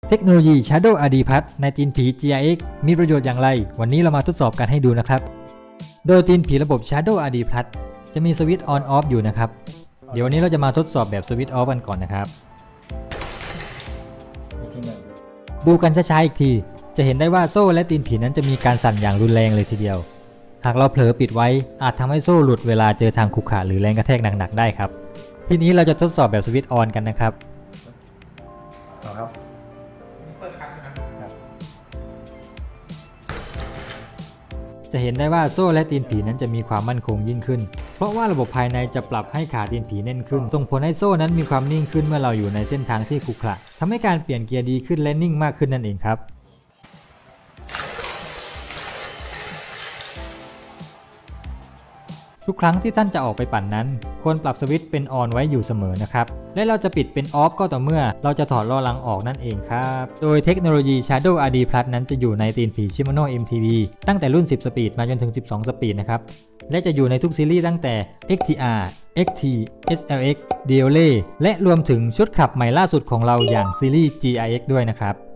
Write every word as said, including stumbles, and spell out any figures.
เทคโนโลยี Shadow อาร์ ดี Plus ในตีนผี จี อาร์ เอ็กซ์ มีประโยชน์อย่างไรวันนี้เรามาทดสอบกันให้ดูนะครับโดยตีนผีระบบ Shadow อาร์ ดี Plus จะมีสวิตช์ On Off อยู่นะครับเดี๋ยววันนี้เราจะมาทดสอบแบบสวิตช์ Off กันก่อนนะครับดูกันช้าๆอีกทีจะเห็นได้ว่าโซ่และตีนผีนั้นจะมีการสั่นอย่างรุนแรงเลยทีเดียวหากเราเผลอปิดไว้อาจทำให้โซ่หลุดเวลาเจอทางขรุขระหรือแรงกระแทกหนักๆได้ครับทีนี้เราจะทดสอบแบบสวิตช์ On กันนะครับต่อครับเปิดครั้งนะครับจะเห็นได้ว่าโซ่และตีนผีนั้นจะมีความมั่นคงยิ่งขึ้นเพราะว่าระบบภายในจะปรับให้ขาตีนผีแน่นขึ้นส่งผลให้โซ่นั้นมีความนิ่งขึ้นเมื่อเราอยู่ในเส้นทางที่ขรุขระทำให้การเปลี่ยนเกียร์ดีขึ้นและนิ่งมากขึ้นนั่นเองครับทุกครั้งที่ท่านจะออกไปปั่นนั้นควรปรับสวิตช์เป็นออนไว้อยู่เสมอนะครับและเราจะปิดเป็นออฟก็ต่อเมื่อเราจะถอดล้อหลังออกนั่นเองครับโดยเทคโนโลยี Shadow อาร์ ดี Plus นั้นจะอยู่ในตีนผี Shimano เอ็ม ที วี ตั้งแต่รุ่นสิบสปีดมาจนถึงสิบสองสปีดนะครับและจะอยู่ในทุกซีรีส์ตั้งแต่ เอ็กซ์ ที อาร์ เอ็กซ์ ที เอส แอล เอ็กซ์ ดี แอล เอ และรวมถึงชุดขับใหม่ล่าสุดของเราอย่างซีรีส์ จี อาร์ เอ็กซ์ ด้วยนะครับ